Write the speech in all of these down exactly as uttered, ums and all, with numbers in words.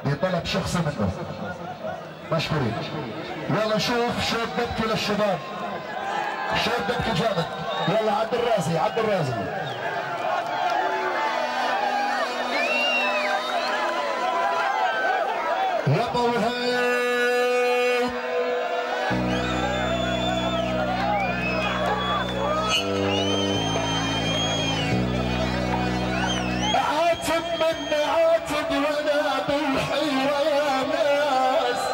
بطلب شخصي منه. مشكورين. يلا نشوف شوط دبكة للشباب. شوط دبكة جامد. يلا عبد الرازي عبد الرازي. يلا وهيب. عاتب من عاتب وانا بالحيرة يا ناس.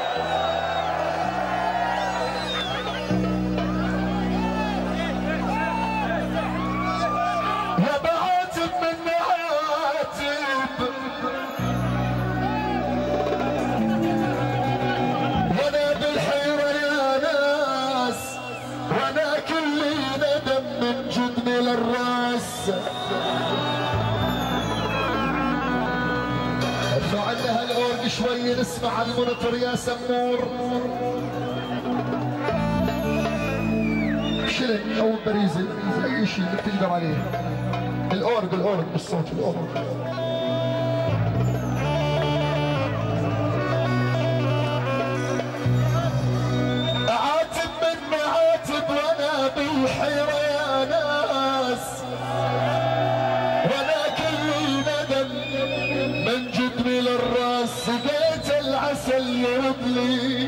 يا بعاتب من عاتب وانا بالحيرة يا ناس. وانا كلي ندم من جدني للراس. ارفع لنا هالاورج شوي نسمع المونيتور يا سمور. شلن او بريزي اي شيء اللي بتقدر عليه. الاورج الاورج بالصوت الاورج. اعاتب من معاتب وانا بالحيرة يا ناس. وانا كلي ندم من جدني للراس. سقيت العسل يرد لي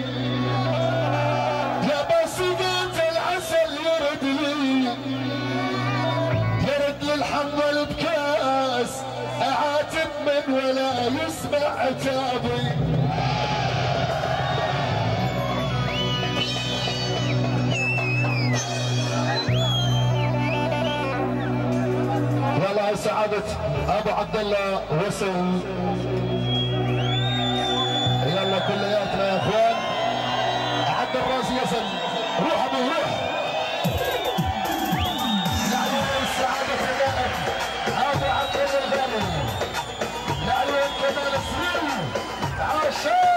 يا با. سقيت العسل يرد لي يرد للحمل بكاس. اعاتب من ولا يسمع عتابي. يلا سعادة ابو عبد الله وصل. يلا كلياتنا يا اخوان. عبد الرازي يصل. روح ابو روح. لعيون السعادة النائب ابو عبد الله الغالي. لعيون كمال السليم عاشور.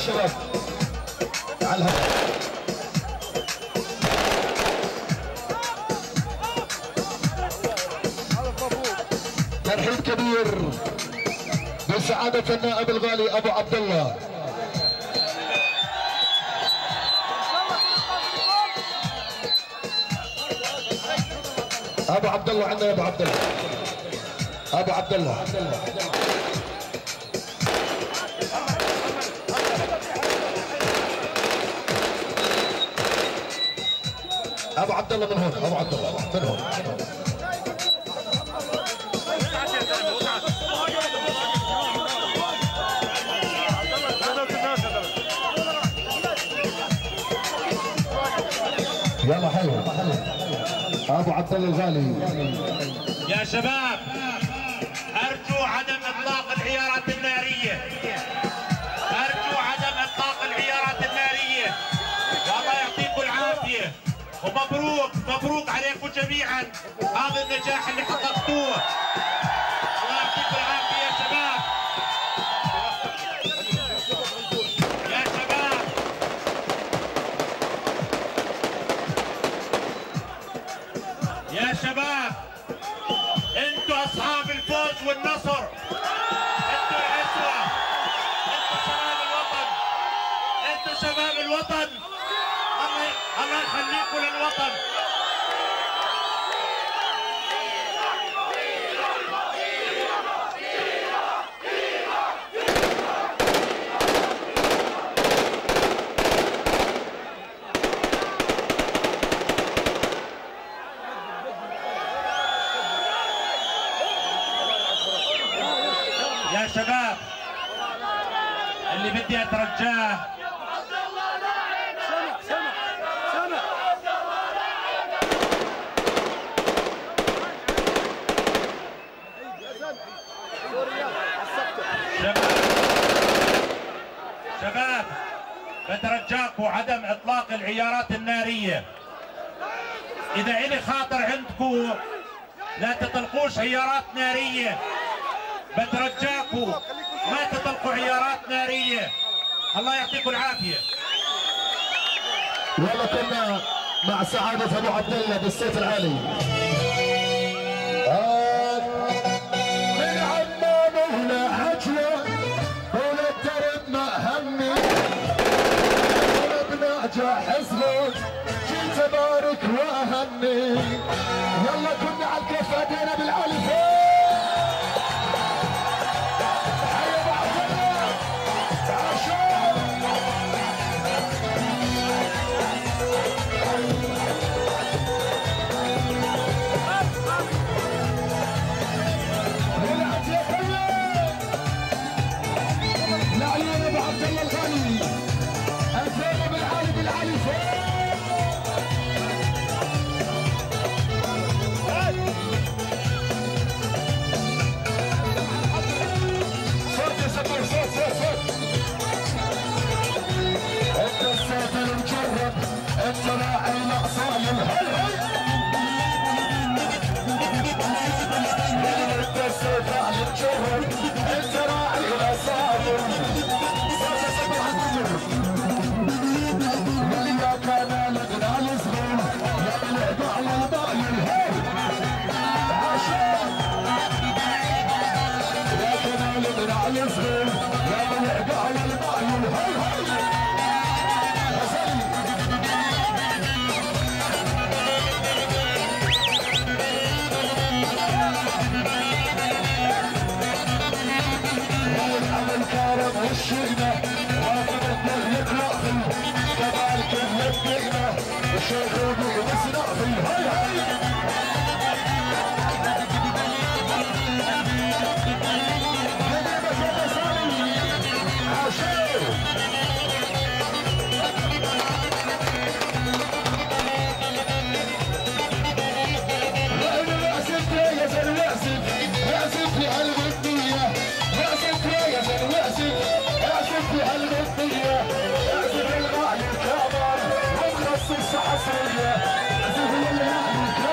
شباب على الهواء. ترحيب كبير بسعادة النائب الغالي ابو عبد الله. ابو عبد الله عندنا، ابو عبد الله ابو عبد الله ابو عبد الله من هون، ابو عبد الله من هون. يلا حلو ابو عبد الله الغالي. يا شباب ارجو عدم اطلاق العيارات الناريه، ارجو عدم اطلاق العيارات الناريه، والله يعطيكم العافيه ومبروك مبروك عليكم جميعا هذا النجاح اللي حققتوه. الله يعطيكم العافيه يا شباب. يا شباب يا شباب انتوا اصحاب الفوز والنصر، انتوا العزوه، انتوا شباب الوطن، انتوا شباب الوطن. الله الله يخليكم للوطن. يا شباب اللي بدي اترجاه شباب بترجاكم عدم اطلاق العيارات الناريه. اذا الي خاطر عندكم لا تطلقوش عيارات ناريه، بترجاكم ما تطلقوا عيارات ناريه. الله يعطيكم العافيه. والله كنا مع سعادة ابو عبد الله بالصوت العالي. آه من عمان ولا عجوة ولا الدرب ما همي، ولا بناجح صوت جيت ابارك واهني. يلا كنا على الكف ادينا بالعالي فوق. انت راعي الاصايل، هي هي انت السيف على الجهر، انت راعي الاصايل. صوت صبح يا كان لقنا الصغير يا بلعب على البايل، هي عشان يا كان لقنا الصغير يا بلعب على البايل، هي هي الكرم والشيمة وافرتنا يقرأ فيه كذلك النقمة وشيخوني واسرع فيه، هي هي غريبة الرسالي عاشور. لأن الواسف يا زل الواسف واسف في قلب الدنيا، واسف يا زل واسف واسف في قلب الدنيا، واسف الغالي الكبر ومخصص حصرية، واسف الغالي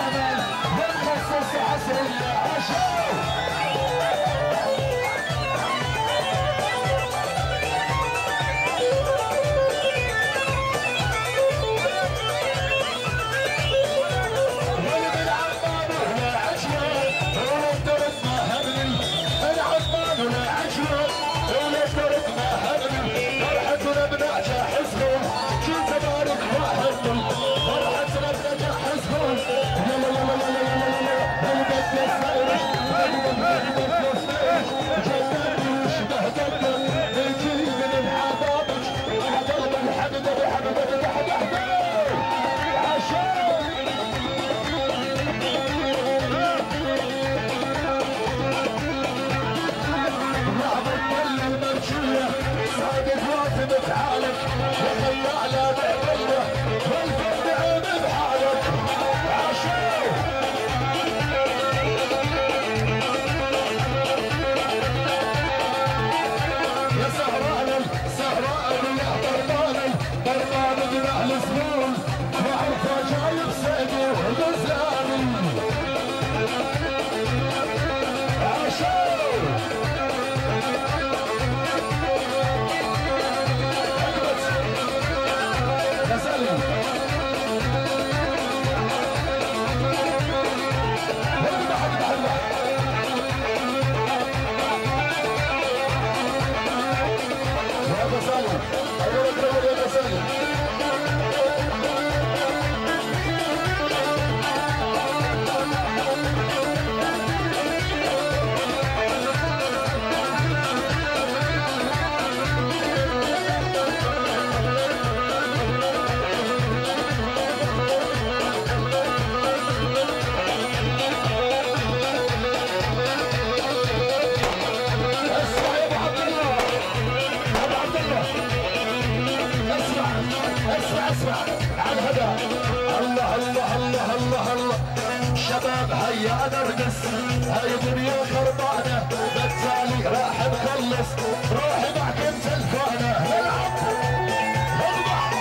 هاي دنيا خربانة لا تسالي راح نخلص روحي معك انت الفانة نلعب اضبع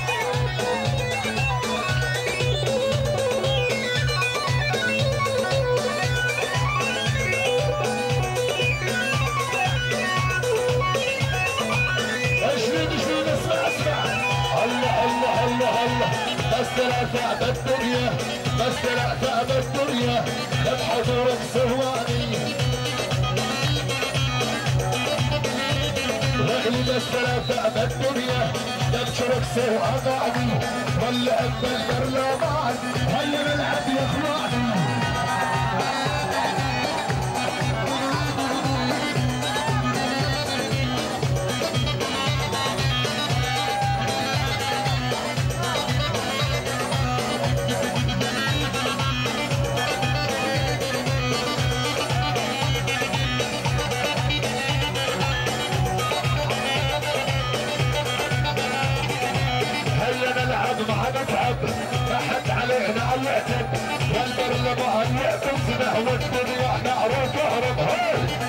اشمين اشمين اسمع اسمع الله الله الله الله بس ثلاثة بالدنيا بس ثلاثة بالدنيا بحضورك سهواني رجلي بس ثلاثة بالدنيا بشرك سهواني ولا أبا البرلمان هيا نلعب يا اخواني مع نتعب ما حد علينا يعتب والبرلمان يعتب نحو الدنيا نعرف نهرب هاي